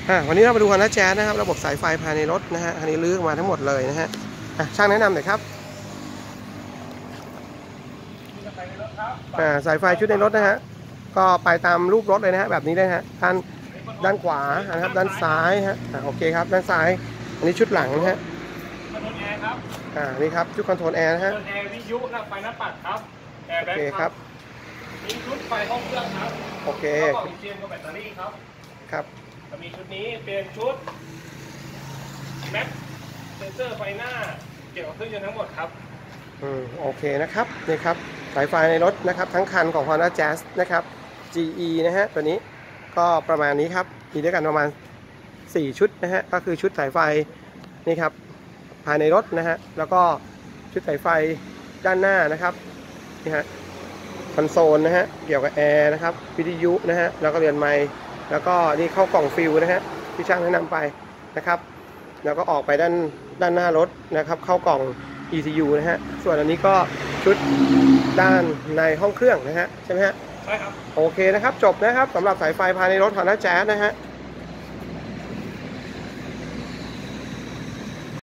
วันนี้เรามาดู Honda Jazz นะครับระบบสายไฟภายในรถนะฮะคันนี้ลื้อมาทั้งหมดเลยนะฮะช่างแนะนำหน่อยครับสายไฟชุดในรถนะฮะก็ไปตามรูปรถเลยนะฮะแบบนี้เลยฮะด้านขวานะครับด้านซ้ายฮะโอเคครับด้านซ้ายอันนี้ชุดหลังนะฮะคอนโทรลแอร์ครับนี่ครับชุดคอนโทรลแอร์นะฮะคอนโทรลแอร์วิทยุนะไฟหน้าปัดครับแอร์แบ็คครับมีชุดไฟห้องเครื่องครับโอเคกล่องเชียร์กับแบตเตอรี่ครับจะมีชุดนี้เป็นชุดแม็กเซนเซอร์ไฟหน้าเกี่ยวกับเครื่องยนต์ทั้งหมดครับโอเคนะครับนี่ครับสายไฟในรถนะครับทั้งคันของ Honda Jazz นะครับ GE นะฮะตัวนี้ก็ประมาณนี้ครับมีด้วยกันประมาณ4ชุดนะฮะก็คือชุดสายไฟนี่ครับภายในรถนะฮะแล้วก็ชุดสายไฟด้านหน้านะครับนี่ฮะคอนโซลนะฮะเกี่ยวกับแอร์นะครับวิทยุนะฮะแล้วก็เรือนไมค์แล้วก็นี่เข้ากล่องฟิลนะฮะที่ช่างแนะนำไปนะครับแล้วก็ออกไปด้านหน้ารถนะครับเข้ากล่อง ECU นะฮะส่วนอันนี้ก็ชุดด้านในห้องเครื่องนะฮะใช่ไหมฮะใช่ครับโอเคนะครับจบนะครับสำหรับสายไฟภายในรถ Honda Jazz นะฮะ